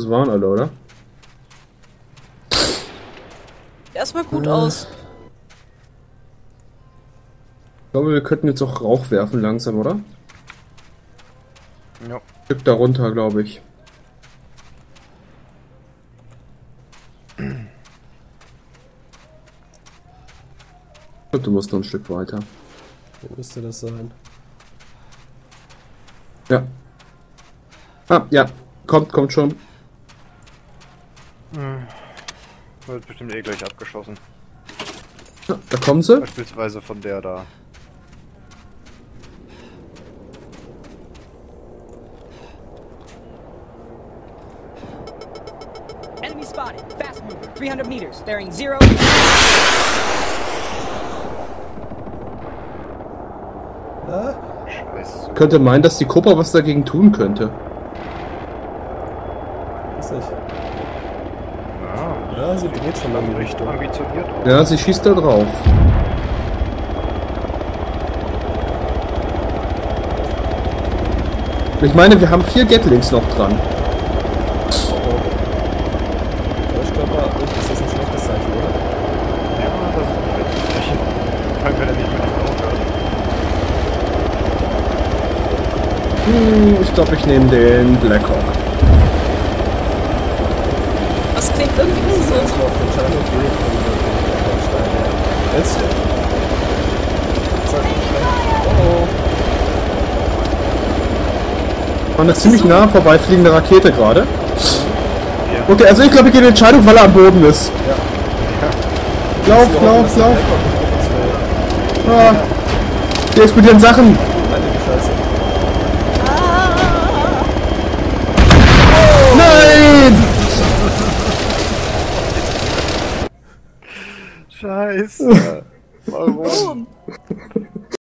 Das waren alle, oder? Erstmal gut aus. Ich glaube, wir könnten jetzt auch Rauch werfen langsam, oder? Ja. Ein Stück darunter, glaube ich. Ich glaube, du musst noch ein Stück weiter. Wo müsste das sein? Ja. Ah, ja. Kommt schon. Wird bestimmt eh gleich abgeschossen. Ja, da kommen sie. Beispielsweise von der da. Enemy spotted. Fast mover. 300 meters. Bearing 0. Scheiße. Könnte meinen, dass die Cobra was dagegen tun könnte. Weiß nicht. Ja, Ja, sie dreht schon in die Richtung. ambitioniert. Ja, sie schießt da drauf. Ich meine, wir haben 4 Gatlings noch dran. Oh oh. Täuschkörper, ist das ein schlechtes Zeichen, oder? Ja, das ist ein schlechtes Zeichen. Vor allem, wenn er nicht mehr aufhört. Ich glaube, ich nehme den Blackhawk. Das klingt irgendwie Das ist ungesund. erstmal auf den Schein okay und Stein, ja. Jetzt. Zack. Oh War eine ziemlich nah vorbeifliegende Rakete gerade. Ja. Okay, also ich glaube, ich gehe in die Entscheidung, weil er am Boden ist. Ja. Lauf, lauf, lauf. Ah, hier explodieren Sachen. Heilige Scheiße. Nein! Scheiße. Warum?